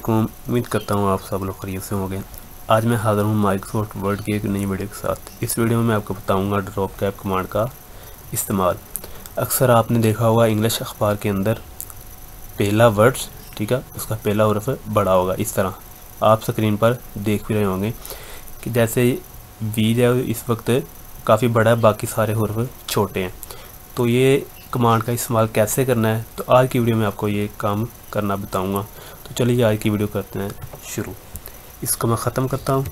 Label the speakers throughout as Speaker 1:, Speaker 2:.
Speaker 1: वालेकुम। उम्मीद करता हूँ आप सब लोग खैरियत से होंगे। आज मैं हाज़िर हूँ माइक्रोसॉफ्ट वर्ड की एक नई वीडियो के साथ। इस वीडियो में मैं आपको बताऊँगा ड्रॉप कैप कमांड का इस्तेमाल। अक्सर आपने देखा होगा इंग्लिश अखबार के अंदर पहला वर्ड्स, ठीक है, उसका पहला हुर्फ बड़ा होगा। इस तरह आप स्क्रीन पर देख भी रहे होंगे कि जैसे वी जो इस वक्त काफ़ी बड़ा है, बाकी सारे हुर्फ छोटे हैं। तो ये कमांड का इस्तेमाल कैसे करना है, तो आज की वीडियो में आपको ये काम करना बताऊंगा। तो चलिए आज की वीडियो करते हैं शुरू। इसको मैं ख़त्म करता हूँ,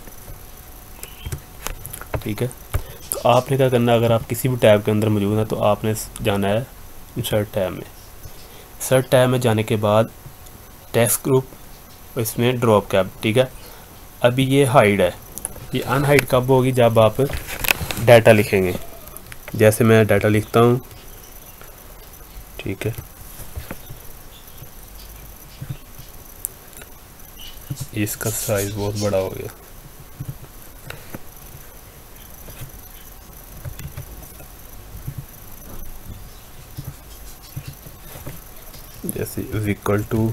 Speaker 1: ठीक है। तो आपने क्या करना है, अगर आप किसी भी टैब के अंदर मौजूद हैं तो आपने जाना है इंसर्ट टैब में। इंसर्ट टैब में जाने के बाद टेक्स्ट ग्रुप, इसमें ड्रॉप कैप, ठीक है। अभी ये हाइड है, ये अनहाइड कब होगी, जब आप डाटा लिखेंगे। जैसे मैं डाटा लिखता हूँ, ठीक है, इसका साइज बहुत बड़ा हो गया। जैसे इक्वल टू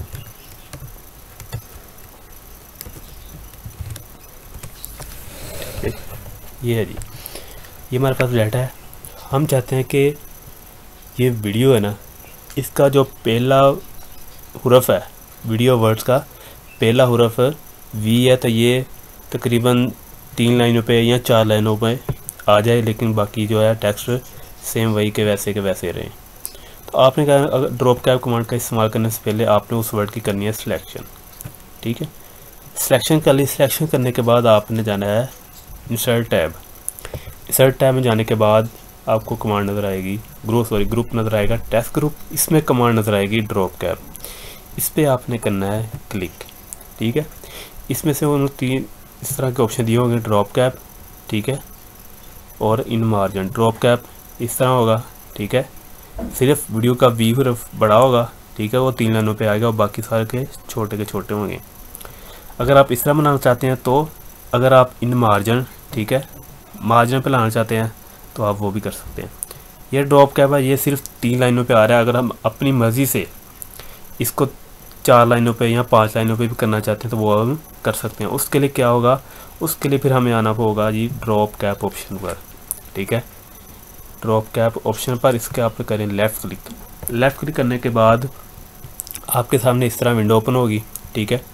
Speaker 1: ये है जी, ये हमारे पास डाटा है। हम चाहते हैं कि ये वीडियो है ना, इसका जो पहला हुर्फ है, वीडियो वर्ड्स का पहला हुर्फ वी है, तो ये तकरीबन 3 लाइनों पे या 4 लाइनों पे आ जाए, लेकिन बाकी जो है टेक्स्ट सेम वही के वैसे रहें। तो आपने कहा अगर ड्रॉप कैप कमांड का इस्तेमाल करने से पहले आपने उस वर्ड की करनी है सिलेक्शन, ठीक है। सिलेक्शन कर ली। सिलेक्शन करने के बाद आपने जाना है इंसर्ट टैब। इंसर्ट टैब में जाने के बाद आपको कमांड नज़र आएगी ग्रुप नज़र आएगा टेक्स्ट ग्रुप। इसमें कमांड नज़र आएगी ड्रॉप कैप। इस पर आपने करना है क्लिक, ठीक है। इसमें से उन 3 इस तरह के ऑप्शन दिए होंगे, ड्रॉप कैप, ठीक है, और इन मार्जिन। ड्रॉप कैप इस तरह होगा, ठीक है, सिर्फ वीडियो का वी हुर्फ बड़ा होगा, ठीक है, वो 3 लाइनों पे आएगा और बाकी सारे के छोटे होंगे। अगर आप इस तरह बनाना चाहते हैं तो अगर आप इन मार्जिन, ठीक है, मार्जिन पे लाना चाहते हैं तो आप वो भी कर सकते हैं। ये ड्रॉप कैप है, ये सिर्फ 3 लाइनों पे आ रहा है। अगर हम अपनी मर्ज़ी से इसको 4 लाइनों पे या 5 लाइनों पे भी करना चाहते हैं तो वो हम कर सकते हैं। उसके लिए क्या होगा, उसके लिए फिर हमें आना होगा जी ड्रॉप कैप ऑप्शन पर, ठीक है। ड्रॉप कैप ऑप्शन पर इसके आप करें लेफ़्ट क्लिक। लेफ़्ट क्लिक करने के बाद आपके सामने इस तरह विंडो ओपन होगी, ठीक है।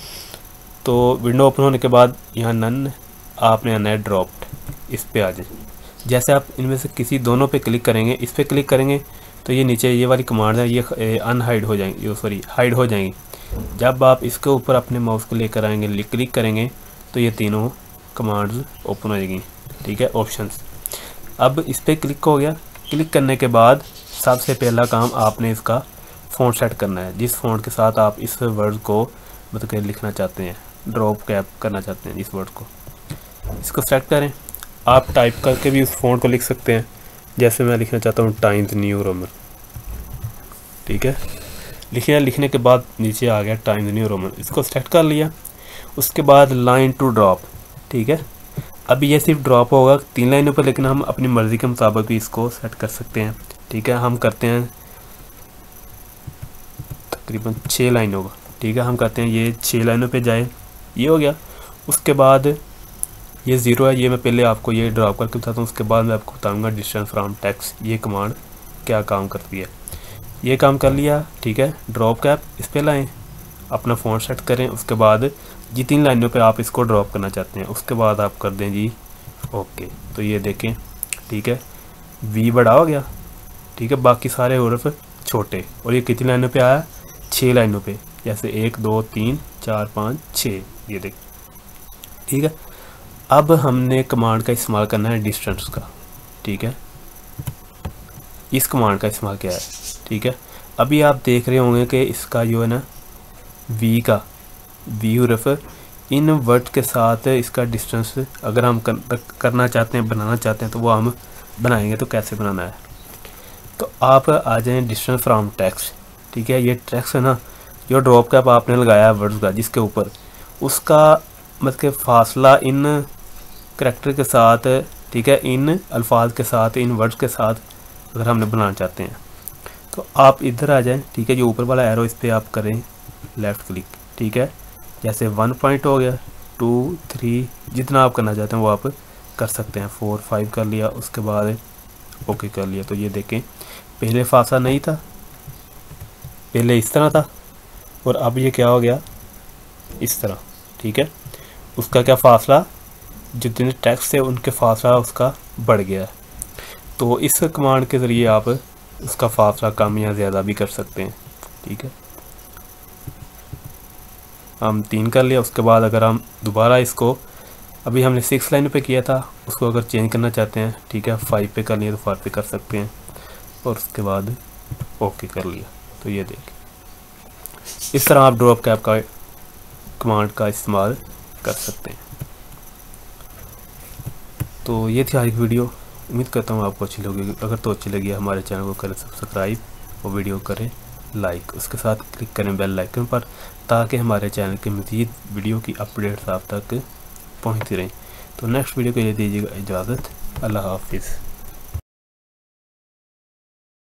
Speaker 1: तो विंडो ओपन होने के बाद यहाँ नन आपने आना है ड्रॉप्ड, इस पे आ जाए। जैसे आप इनमें से किसी दोनों पे क्लिक करेंगे, इस पे क्लिक करेंगे तो ये नीचे ये वाली कमांड है, ये अनहाइड हो जाएंगी, हाइड हो जाएंगी। जब आप इसके ऊपर अपने माउस को लेकर आएंगे, क्लिक करेंगे तो ये तीनों कमांड्स ओपन हो जाएंगी, ठीक है, ऑप्शंस। अब इस पर क्लिक हो गया। क्लिक करने के बाद सबसे पहला काम आपने इसका फ़ॉन्ट सेट करना है, जिस फ़ॉन्ट के साथ आप इस वर्ड को मतलब कि लिखना चाहते हैं, ड्रॉप कैप करना चाहते हैं इस वर्ड को, इसको सेलेक्ट करें। आप टाइप करके भी उस फ़ॉन्ट को लिख सकते हैं। जैसे मैं लिखना चाहता हूँ टाइम्स न्यू रोमन, ठीक है। लिखने के बाद नीचे आ गया टाइम्स न्यू रोमन, इसको सेलेक्ट कर लिया। उसके बाद लाइन टू ड्रॉप, ठीक है। अभी ये सिर्फ ड्रॉप होगा 3 लाइनों पर, लेकिन हम अपनी मर्ज़ी के मुताबिक भी इसको सेट कर सकते हैं, ठीक है। हम करते हैं तकरीबन 6 लाइनों का, ठीक है। हम कहते हैं ये 6 लाइनों पे जाए, ये हो गया। उसके बाद ये 0 है, ये मैं पहले आपको ये ड्रॉप करके बताता हूँ। उसके बाद मैं आपको बताऊँगा डिस्टेंस फ्रॉम टेक्स्ट ये कमांड क्या काम करती है। ये काम कर लिया, ठीक है। ड्रॉप कैप इस पर लाएँ, अपना फ़ॉन्ट सेट करें। उसके बाद जी 3 लाइनों पे आप इसको ड्रॉप करना चाहते हैं, उसके बाद आप कर दें जी ओके। तो ये देखें, ठीक है, वी बड़ा हो गया, ठीक है, बाकी सारे हुर्फ छोटे। और ये कितनी लाइनों पे आया, 6 लाइनों पे, जैसे 1 2 3 4 5 6, ये देख, ठीक है। अब हमने कमांड का इस्तेमाल करना है डिस्टेंस का, ठीक है। इस कमांड का इस्तेमाल किया है, ठीक है। अभी आप देख रहे होंगे कि इसका जो है ना वी का वी हुर्फ इन वर्ड के साथ इसका डिस्टेंस अगर हम करना चाहते हैं, बनाना चाहते हैं, तो वो हम बनाएंगे। तो कैसे बनाना है, तो आप आ जाएँ डिस्टेंस फ्रॉम टेक्स्ट, ठीक है। ये टेक्स्ट है ना, जो ड्रॉप कैप आपने लगाया है वर्ड्स का जिसके ऊपर, उसका मतलब कि फासला इन करैक्टर के साथ, ठीक है, इन अल्फाज के साथ, इन वर्ड्स के साथ अगर हमने बनाना चाहते हैं तो आप इधर आ जाएं, ठीक है। जो ऊपर वाला एरो, इस पर आप करें लेफ़्ट क्लिक, ठीक है। जैसे 1 पॉइंट हो गया, 2 3 जितना आप करना चाहते हैं वो आप कर सकते हैं। 4 5 कर लिया, उसके बाद ओके कर लिया। तो ये देखें पहले फासला नहीं था, पहले इस तरह था और अब ये क्या हो गया इस तरह, ठीक है। उसका क्या फासला, जितने टेक्स्ट थे उनके फासला उसका बढ़ गया है। तो इस कमांड के ज़रिए आप उसका फासला कम या ज़्यादा भी कर सकते हैं, ठीक है। हम 3 कर लिया, उसके बाद अगर हम दोबारा इसको, अभी हमने 6 लाइन पे किया था, उसको अगर चेंज करना चाहते हैं, ठीक है, 5 पे कर लिया तो 5 पे कर सकते हैं और उसके बाद ओके कर लिया। तो ये देखें इस तरह आप ड्रॉप कैप का कमांड का इस्तेमाल कर सकते हैं। तो ये थी आज की वीडियो, उम्मीद करता हूँ आपको अच्छी लगी। अगर तो अच्छी लगी हमारे चैनल को करें सब्सक्राइब और वीडियो करें लाइक, उसके साथ क्लिक करें बेल आइकन पर, ताकि हमारे चैनल के मज़ीद वीडियो की अपडेट्स आप तक पहुँचती रहें। तो नेक्स्ट वीडियो के लिए दीजिएगा इजाज़त। अल्लाह हाफिज़।